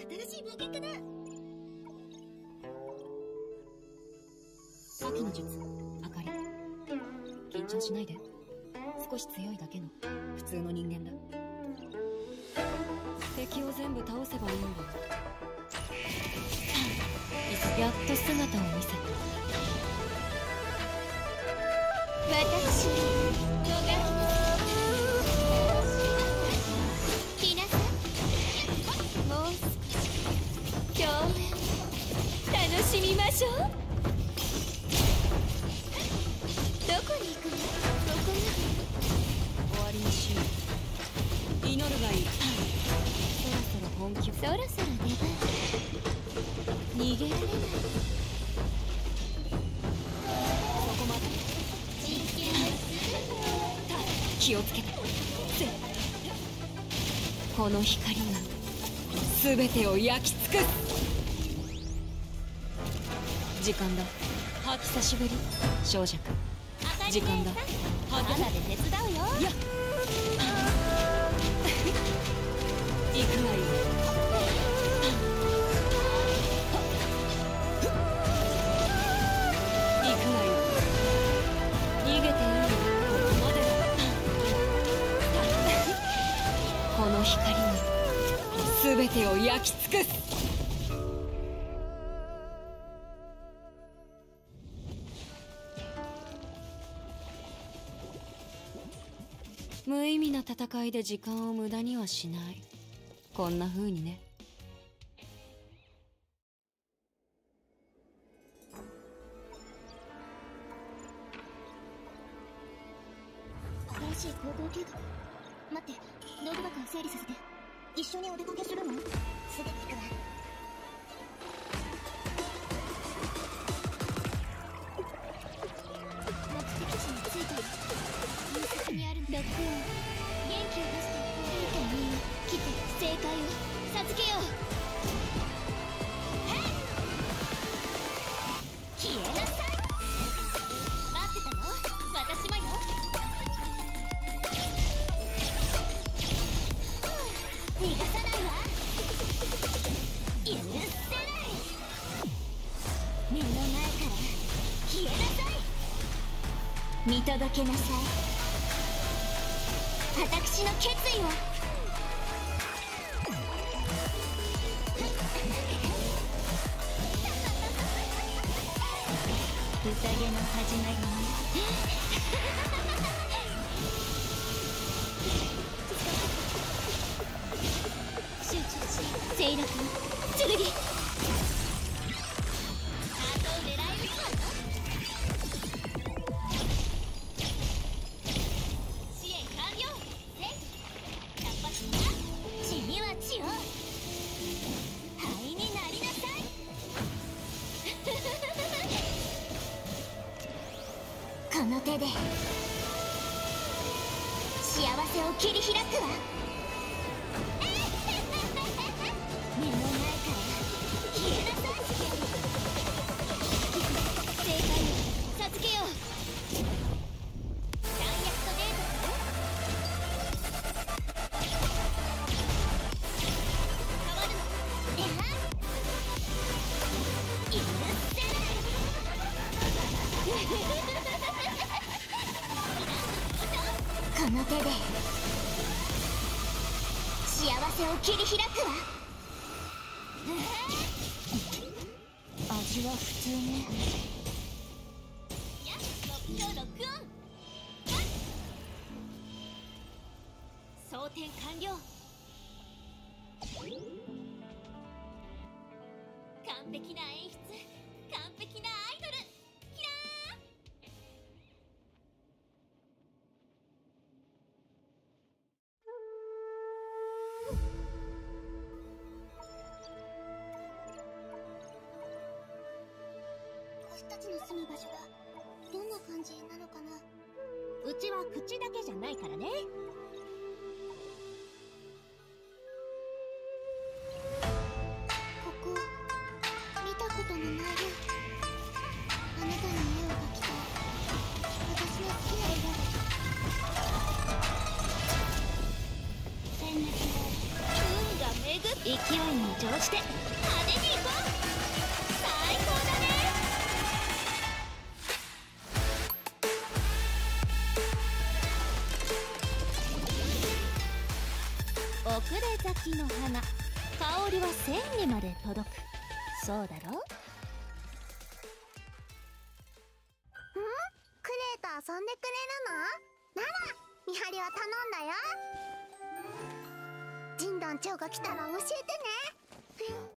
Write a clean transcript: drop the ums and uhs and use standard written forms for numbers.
新しい冒険家だ。 秋の術、あかり。緊張しないで。少し強いだけの普通の人間だ。敵を全部倒せばいいんだ。やっと姿を見せた。 私の来なさい。もう少し共演楽しみましょう。どこに行くの？ここよ。 終わりにしよう。祈るがいい。そろそろ本気。 そろそろ出番。逃げられない。 そこまで。気をつけて。この光が全てを焼き尽くす。時間だ。久しぶり小弱。時間だ。 まだで手伝うよ。 やっ行くがいい。行くがいい。逃げていいよ。ここまでだ。この光が全てを焼き尽くす。無意味な戦いで時間を無駄にはしない。こんな風にね。 新しい行動計画。待って、ノート箱を整理させて。一緒にお出かけするの？すぐ聞くわ。目的地に着いたよ。入札にある。ロックオン。元気を出して。いいかみんな来て正解を授けよう。消えなさい。待ってたの？私もよ。逃がさないわ。許せない。目の前から消えなさい。見届けなさい。私の決意を。宴の始まりね。集中し、セイラ君、剣。ハートを狙えるわよ。支援完了。活発な血には血を。灰になりなさい。この手で幸せを切り開くわ。目の前から消えなさい。正解を授けよう。弾薬とデータだよ。変わるの。えは許せない。この手で幸せを切り開くわ。味は普通ね。やっ、目標ロックオン。装填完了。完璧な演出、完璧なアイドル。キラ私たちの住む場所はどんな感じなのかな。うちは口だけじゃないからね。ここ見たことのないよ。あなたに絵を描きたい。私の好きな色。戦略で運が巡って勢いに調子で派手にいこう。最高だね。遅れ咲きの花、香りは千里まで届く。そうだろ。 クレイと遊んでくれるの？なら見張りは頼んだよ。ジンドン長が来たら教えてね。